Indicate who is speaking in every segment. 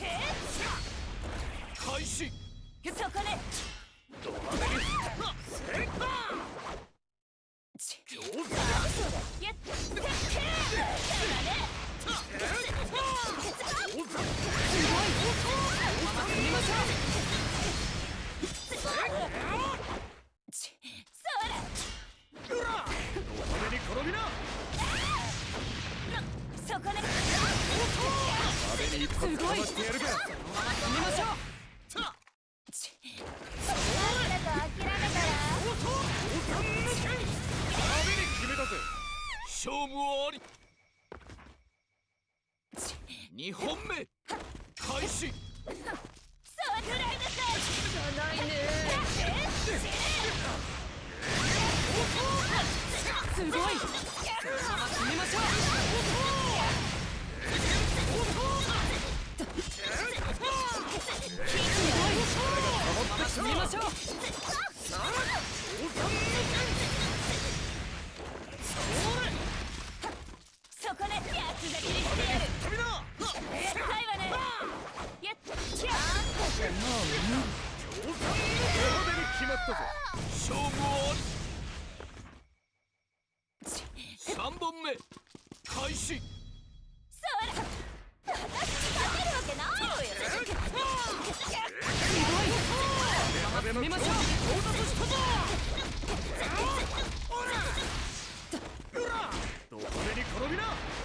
Speaker 1: 開始。
Speaker 2: そこで
Speaker 1: ド派手にセッター。上手だ。
Speaker 2: やっせっけーそこで
Speaker 1: すごい。してやるか。
Speaker 2: 見ましょう。そんなと諦めたら
Speaker 1: 決めたぜ。勝負あり。2本目開始。
Speaker 2: そうぐらいだぜ。じゃないね。すごい。決めましょう。決めましょう。そこで八つ咲きにしてやる。高いわね。やっちゃ
Speaker 1: 決まったぞ。勝負あり。3本目開始。
Speaker 2: そら私に勝てるわけないわよ。
Speaker 1: 決めましょう。ド派手に転びな。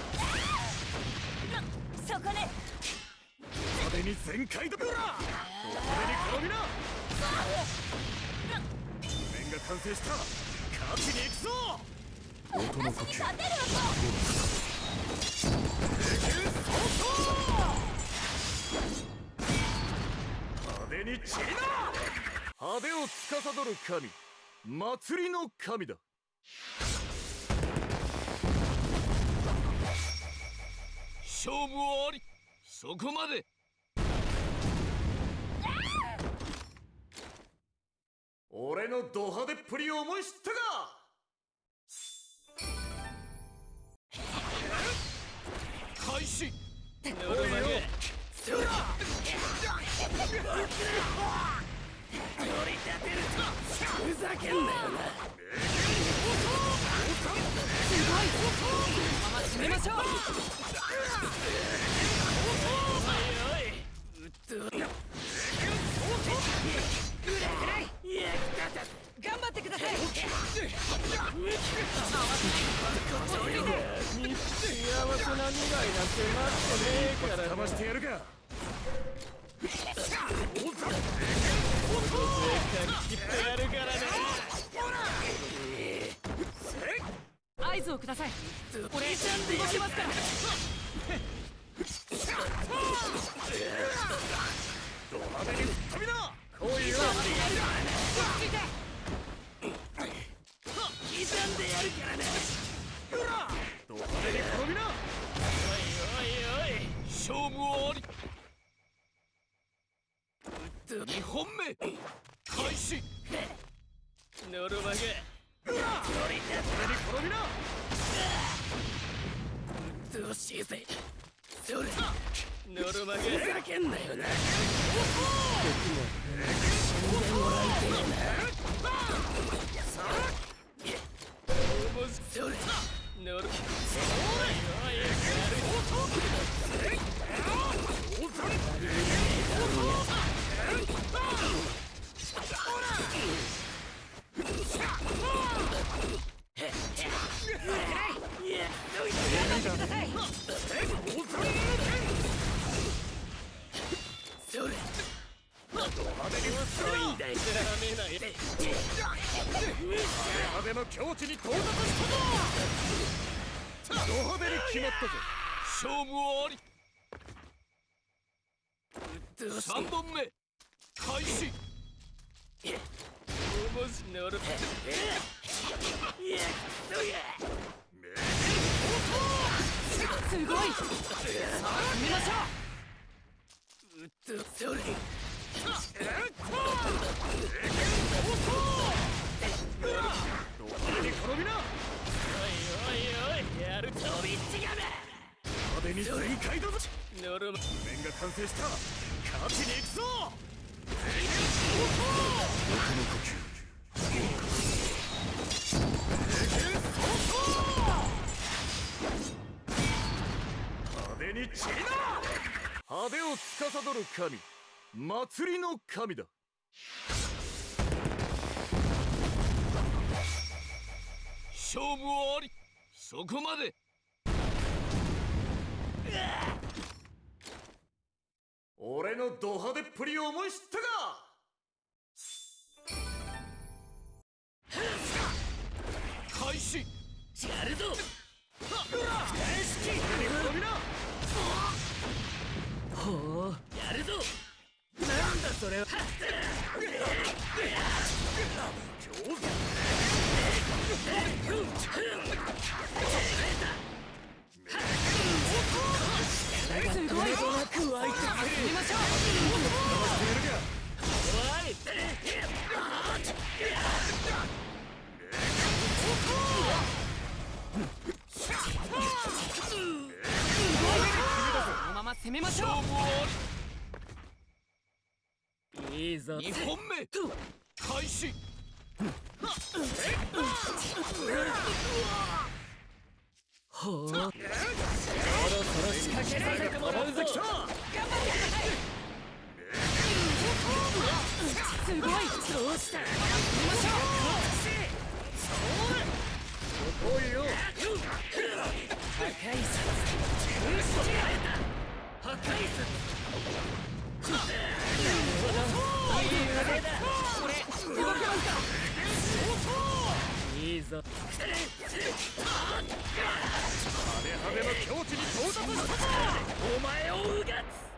Speaker 2: そこで
Speaker 1: 派手に全開だ。ド派手に転びな。面が完成した。勝ちに行くぞ。
Speaker 2: 私に勝てるわけ。
Speaker 1: 派手に散りな。派手を司る神、祭りの神だ。勝負あり。そこまで。俺のド派手っぷりを思い知ったか。開始。乗るまで。そら。取り立てるとふざけんなよな。
Speaker 2: すごい。まま締めましょう。頑張ってください。
Speaker 1: 幸せな未来なんて待ってねえからかましてやるか。切ってやるからね。
Speaker 2: 合図をください。俺ちゃんと動きますから。
Speaker 1: ド派手に吹っ飛びな。こういう
Speaker 2: 刻んでやるからね。
Speaker 1: ド派手に転びな。勝負あり。2本目開始。ノルマゲ。乗り立てに転びな。どうしようぜ。それノルマゲ。ふざけんなよな。それ乗る。派手の境地に到達したぞ。ド派手に決まったぞ。勝負あり。3本目開始。乗る。
Speaker 2: すごい。さあ決めましょう。
Speaker 1: それ。ド派手に転びな。おいやる。飛び違う。派手に全開だぞ。 ノルマ面が完成した。勝ちに行くぞ。僕の呼吸派手に散りな。派手を司る神、祭りの神だ。勝負はあり、そこまで。俺のド派手っぷりを思い知ったか。開始。やるぞ。ほう、やるぞ。なんだそれは。すごいぞなく湧いてみましょう。このまま攻めましょう。いいぞ。2本目開始。ほう、そろそろ仕掛けさせてもらうぞ。頑張ってください。すごい。どうした。見ましょう。そうよ。破壊術。破壊術。なるほど。いい腕だ。これ動けますか。いいぞ。派手の境地に到達したぞ。お前をうがつ。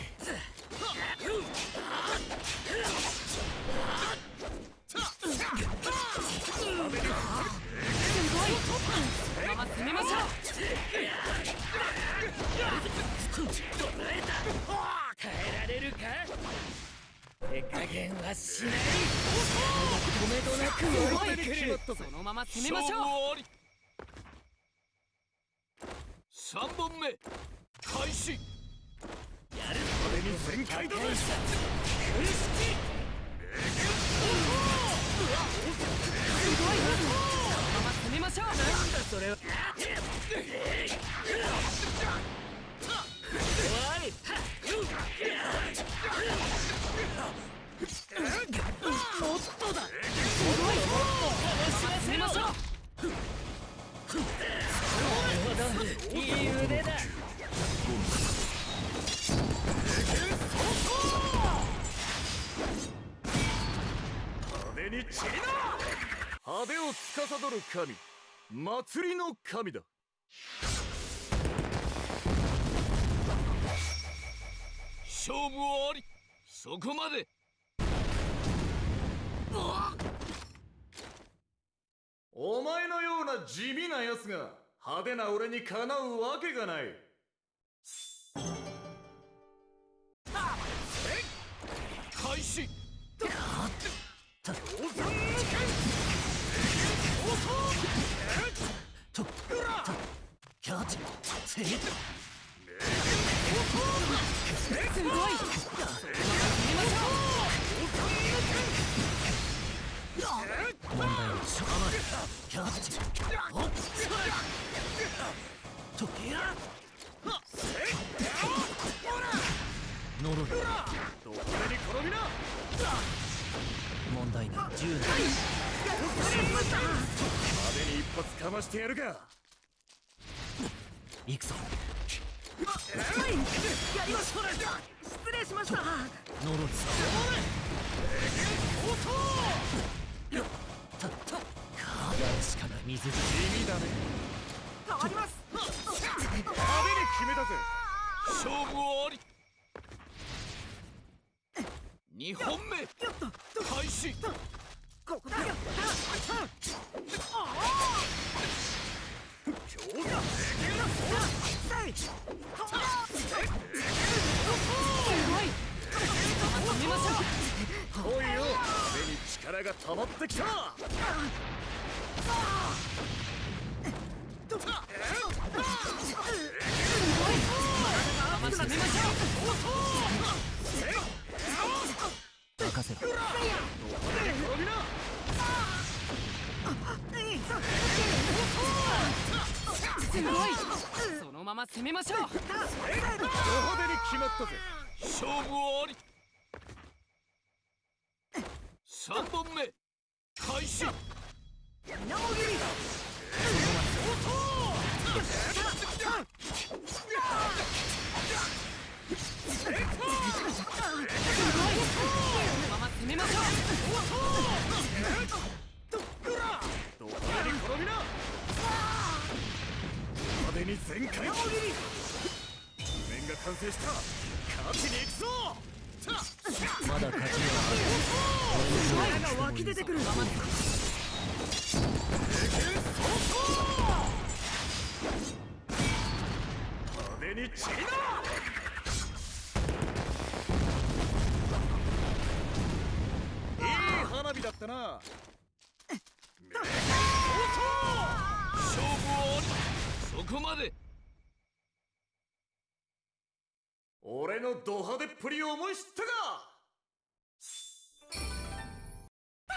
Speaker 1: すごい。このまま攻めましょう。耐えられるか。手加減はしない。止めどなく動いてくる。そのまま攻めましょう。3本目開始。やる。これに全開だ。苦しき。すごい。そのまま攻めましょう。なんだそれは。おい。もっとだ。すごい。攻めましょう。なるほど。いい腕だ。派手に散りな。派手を司る神、祭りの神だ。勝負はあり、そこまで。お前のような地味な奴が派手な俺にかなうわけがない。開始。すごい。問題はしょうがない。キャッチ。おっと呪い。どこに転びな。問題ない。10年。派手に一発かましてやるか。行くぞ。やりましょう。失礼しました。呪い。よっとっと。やるしかない。水地味だね。変わります。派手に決めたぜ。勝負あり。2本目開始。ここだよ。おいよ、目に力が溜まってきた。すごい。
Speaker 3: 任せろ。
Speaker 2: すごい。そのまま攻めましょう。
Speaker 1: ド派手に決まったぜ。勝負あり。3本目開始。
Speaker 2: まま攻めましょう。
Speaker 1: ド派手に転びな。派手に全開。面が完成した。勝ちに行くぞ。
Speaker 3: まだ勝ちには
Speaker 2: 前が湧き出てくる。
Speaker 1: 派手に散りな。いい花火だったな。勝負あり。そこまで。俺のド派手っぷりを思い知ったか。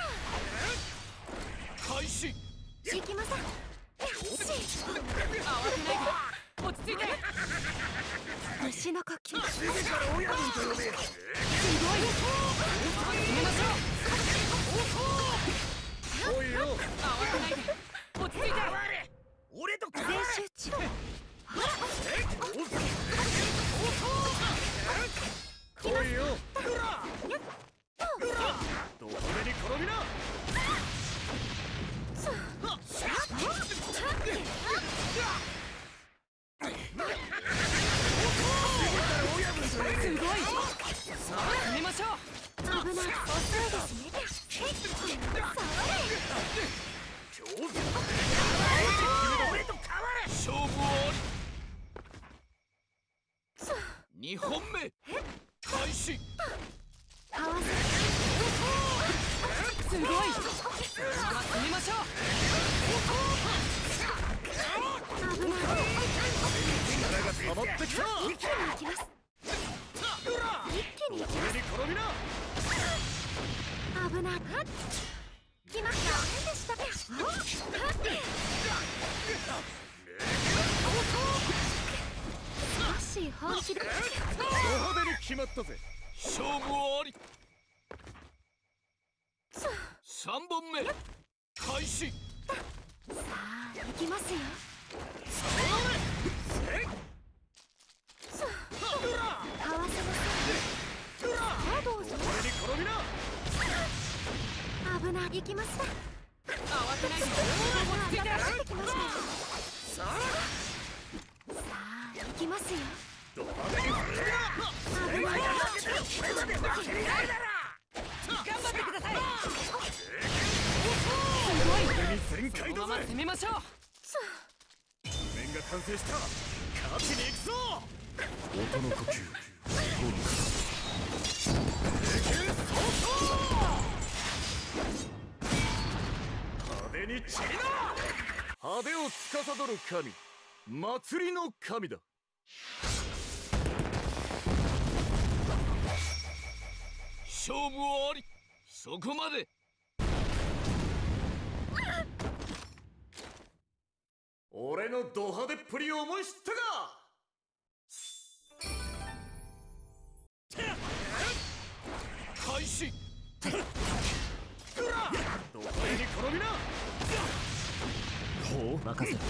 Speaker 1: 開始。
Speaker 2: 行きません。よし。慌てないで。落ち着いて。虫の呼吸。すごい。攻めましょう。
Speaker 1: おいよ。
Speaker 2: 慌てないで。落ち着いて。
Speaker 1: 俺と
Speaker 2: 全集中。
Speaker 1: 来いよ。どこでに転びな。
Speaker 2: すごい。さあ攻めましょう。危ない。遅いですね。
Speaker 1: 勝負あり。2本目開始。
Speaker 2: 合わせ。すごい。攻めましょう。危ない。
Speaker 1: 力が溜まってきた。
Speaker 2: 一気に行きます。一気に行きます。
Speaker 1: 転びな。
Speaker 2: 危ない。来ました。変でしたか。少し本気で。
Speaker 1: ド派手に決まったぜ。勝負あり。3本目開始。
Speaker 2: さあ行きますよ。かわせません。さあどうぞ。
Speaker 1: 俺に転びな。
Speaker 2: 危ない。行きます。慌てないで。落ち着いて。してきましたよ。さあ行きますよ。
Speaker 1: ド派手に転びな。
Speaker 2: 危ない。頑張ってください。すごい。
Speaker 1: 全開だぜ。
Speaker 2: 攻めましょう。
Speaker 1: 面が完成した。勝ちに行くぞ。
Speaker 3: 音の呼吸。
Speaker 1: 派手に散りな。派手を司る神、祭りの神だ。勝負あり。そこまで。俺のド派手っぷりを思い知ったか。開始。ド派手に転びな。
Speaker 3: ほう任せろ。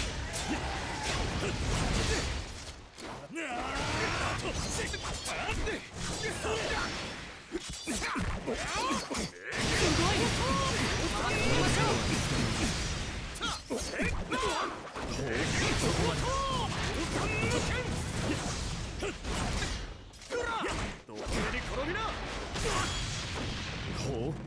Speaker 3: ほう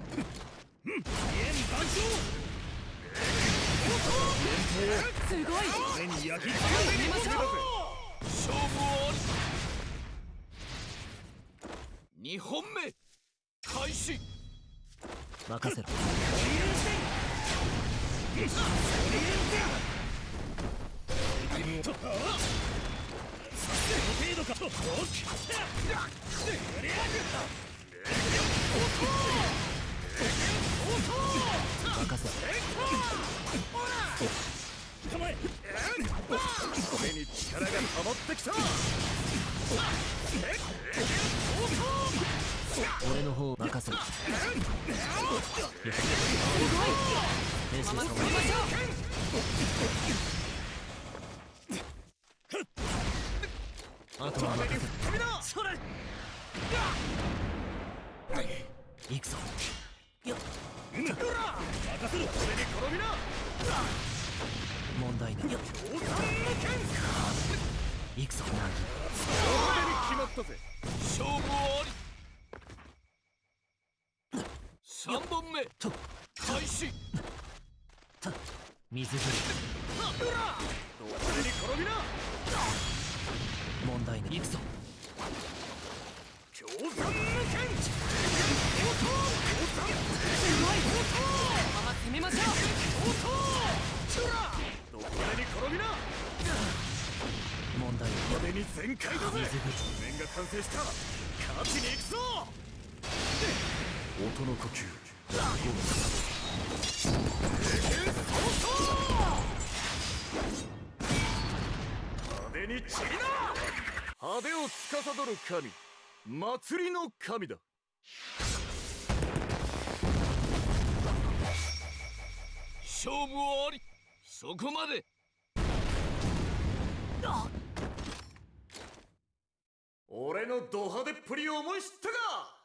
Speaker 2: すごい。
Speaker 1: 目に焼き付け
Speaker 2: 見ましょう。
Speaker 1: 勝負あり。2本目開始。
Speaker 3: 任せろ。 任せろ。
Speaker 1: 構え俺に力が溜まってきた
Speaker 3: 俺の方任せろ。練習様。あとは任せろ。
Speaker 1: それ
Speaker 3: 行くぞ。
Speaker 1: 任せろ俺に転びな
Speaker 3: 問題ない。
Speaker 1: 降参の剣
Speaker 3: 行くぞ。
Speaker 1: これに決まったぜ勝負あり3本目開始
Speaker 3: 水着
Speaker 1: 俺に転びな
Speaker 3: 問題ない。行くぞ。
Speaker 1: 降参の剣
Speaker 2: まま攻めましょ
Speaker 1: 俺に転びな
Speaker 3: 問題ない。
Speaker 1: これに全開だぜ
Speaker 3: 水着
Speaker 1: 面が完成した勝ちに行くぞ
Speaker 3: 音の呼吸。
Speaker 1: 派手に散りな派手を司る神祭りの神だ勝負ありそこまで俺のド派手っぷりを思い知ったか